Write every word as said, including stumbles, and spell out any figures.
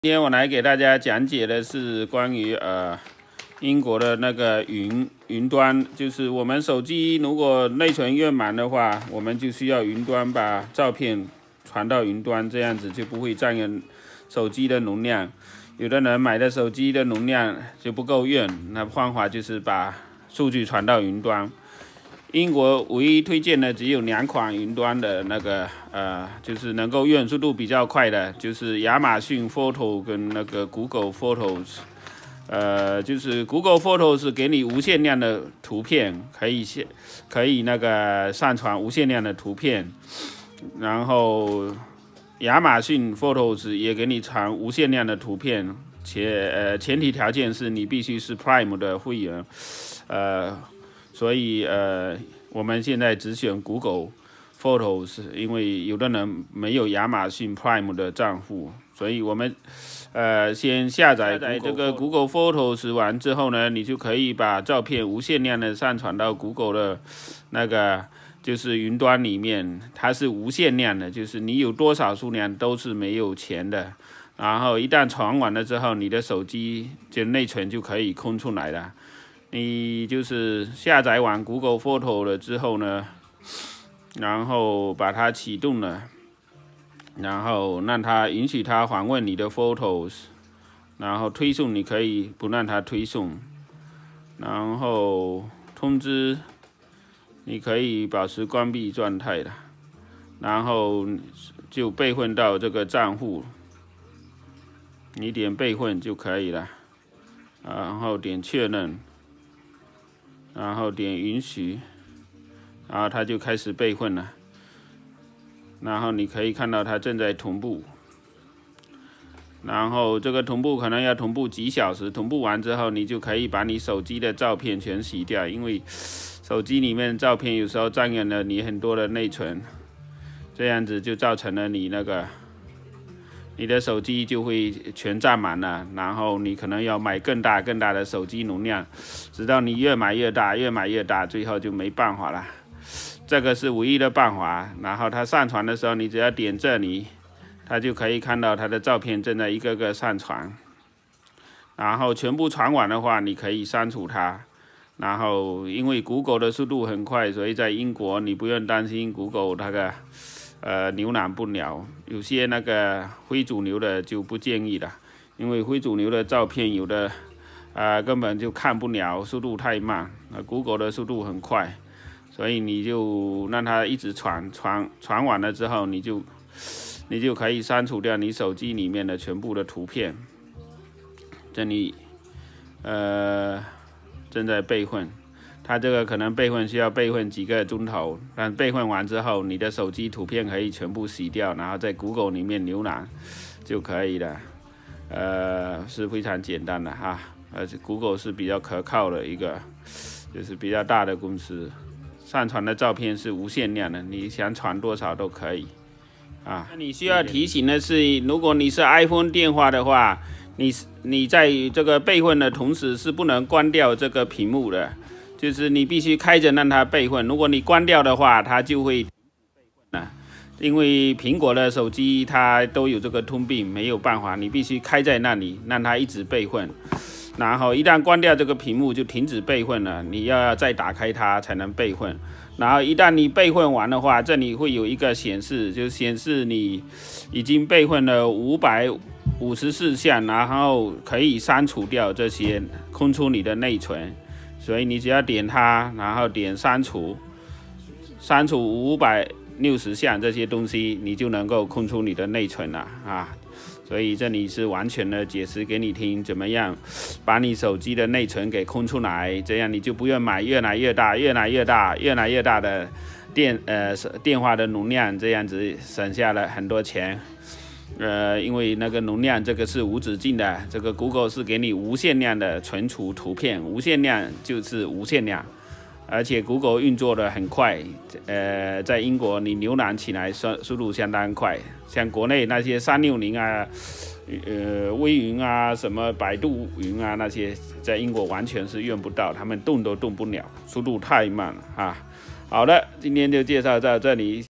今天我来给大家讲解的是关于呃英国的那个云云端，就是我们手机如果内存越满的话，我们就需要云端把照片传到云端，这样子就不会占用手机的容量。有的人买的手机的容量就不够用，那方法就是把数据传到云端。英国唯一推荐的只有两款云端的那个呃，就是能够运速度比较快的，就是亚马逊 Photo 跟那个 Google Photos。呃，就是 Google Photos 给你无限量的图片，可以可以那个上传无限量的图片，然后亚马逊 Photos 也给你传无限量的图片，且呃前提条件是你必须是 Prime 的会员，呃。所以呃，我们现在只选 Google Photos， 因为有的人没有亚马逊 Prime 的账户，所以我们呃先下载这个 Google Photos 完之后呢，你就可以把照片无限量的上传到 Google 的那个就是云端里面，它是无限量的，就是你有多少数量都是没有钱的。然后一旦传完了之后，你的手机就内存就可以空出来了。你就是下载完 Google Photo 了之后呢，然后把它启动了，然后让它允许它访问你的 Photos， 然后推送你可以不让它推送，然后通知你可以保持关闭状态的，然后就备份到这个账户，你点备份就可以了，然后点确认。然后点允许，然后它就开始备份了。然后你可以看到它正在同步，然后这个同步可能要同步几小时，同步完之后，你就可以把你手机的照片全洗掉，因为手机里面照片有时候占用了你很多的内存，这样子就造成了你那个。你的手机就会全占满了，然后你可能要买更大更大的手机容量，直到你越买越大，越买越大，最后就没办法了。这个是唯一的办法。然后它上传的时候，你只要点这里，它就可以看到它的照片正在一个个上传。然后全部传完的话，你可以删除它。然后因为 Google 的速度很快，所以在英国你不用担心 Google 那个。呃，浏览不了，有些那个非主流的就不建议了，因为非主流的照片有的，呃，根本就看不了，速度太慢。那 Google 的速度很快，所以你就让它一直传，传传完了之后，你就你就可以删除掉你手机里面的全部的图片。这里，呃，正在备份。它这个可能备份需要备份几个钟头，但备份完之后，你的手机图片可以全部洗掉，然后在 Google 里面浏览就可以了。呃，是非常简单的哈，而且 Google 是比较可靠的一个，就是比较大的公司，上传的照片是无限量的，你想传多少都可以啊。那你需要提醒的是，如果你是 iPhone 电话的话，你你在这个备份的同时是不能关掉这个屏幕的。就是你必须开着让它备份，如果你关掉的话，它就会停止备份了。因为苹果的手机它都有这个通病，没有办法，你必须开在那里，让它一直备份。然后一旦关掉这个屏幕就停止备份了，你要再打开它才能备份。然后一旦你备份完的话，这里会有一个显示，就显示你已经备份了五百五十四项，然后可以删除掉这些，空出你的内存。所以你只要点它，然后点删除，删除五百六十项这些东西，你就能够空出你的内存了啊！所以这里是完全的解释给你听，怎么样把你手机的内存给空出来，这样你就不用买越来越大、越来越大、越来越大的电呃电话的容量，这样子省下了很多钱。呃，因为那个容量这个是无止境的，这个 Google 是给你无限量的存储图片，无限量就是无限量，而且 Google 运作的很快，呃，在英国你浏览起来速速度相当快，像国内那些三六零啊，呃，微云啊，什么百度云啊那些，在英国完全是用不到，他们动都动不了，速度太慢了啊。好的，今天就介绍到这里。